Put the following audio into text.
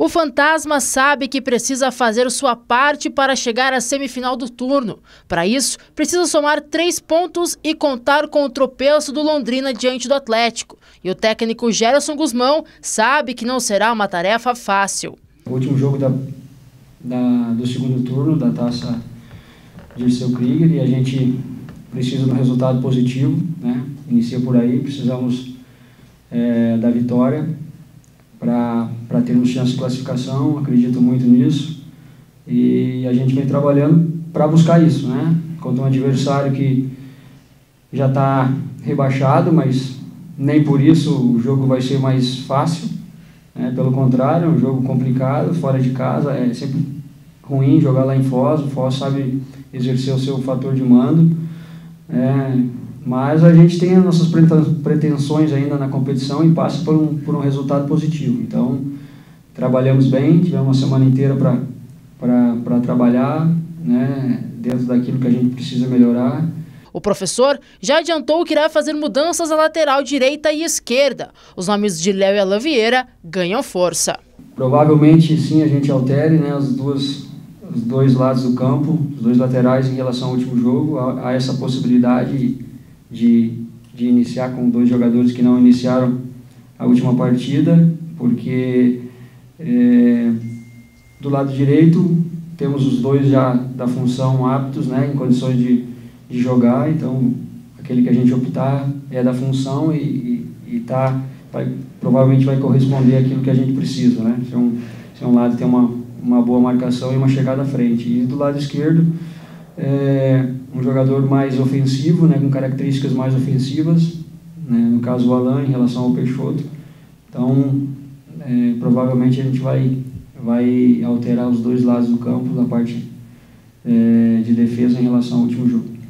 O Fantasma sabe que precisa fazer sua parte para chegar à semifinal do turno. Para isso, precisa somar 3 pontos e contar com o tropeço do Londrina diante do Atlético. E o técnico Gerson Guzmão sabe que não será uma tarefa fácil. O último jogo do segundo turno da Taça Dirceu Krieger, e a gente precisa de um resultado positivo, né? Inicia por aí, precisamos da vitória para termos chance de classificação. Acredito muito nisso e a gente vem trabalhando para buscar isso, né? Contra um adversário que já está rebaixado, mas nem por isso o jogo vai ser mais fácil, né? Pelo contrário, é um jogo complicado, fora de casa, é sempre ruim jogar lá em Foz. O Foz sabe exercer o seu fator de mando, mas a gente tem as nossas pretensões ainda na competição e passa por um resultado positivo. Então, trabalhamos bem, tivemos uma semana inteira para trabalhar, né, dentro daquilo que a gente precisa melhorar. O professor já adiantou que irá fazer mudanças na lateral direita e esquerda. Os nomes de Léo e Alain Vieira ganham força. Provavelmente, sim, a gente altere, né, os dois lados do campo, os dois laterais em relação ao último jogo. Há essa possibilidade de iniciar com 2 jogadores que não iniciaram a última partida, porque do lado direito temos os 2 já da função aptos, né, em condições de jogar. Então aquele que a gente optar é da função e provavelmente vai corresponder àquilo que a gente precisa, né? Se um lado tem uma boa marcação e uma chegada à frente. E do lado esquerdo, um jogador mais ofensivo, né, com características mais ofensivas, né, no caso o Alain em relação ao Peixoto. Então, provavelmente a gente vai alterar os 2 lados do campo da parte de defesa em relação ao último jogo.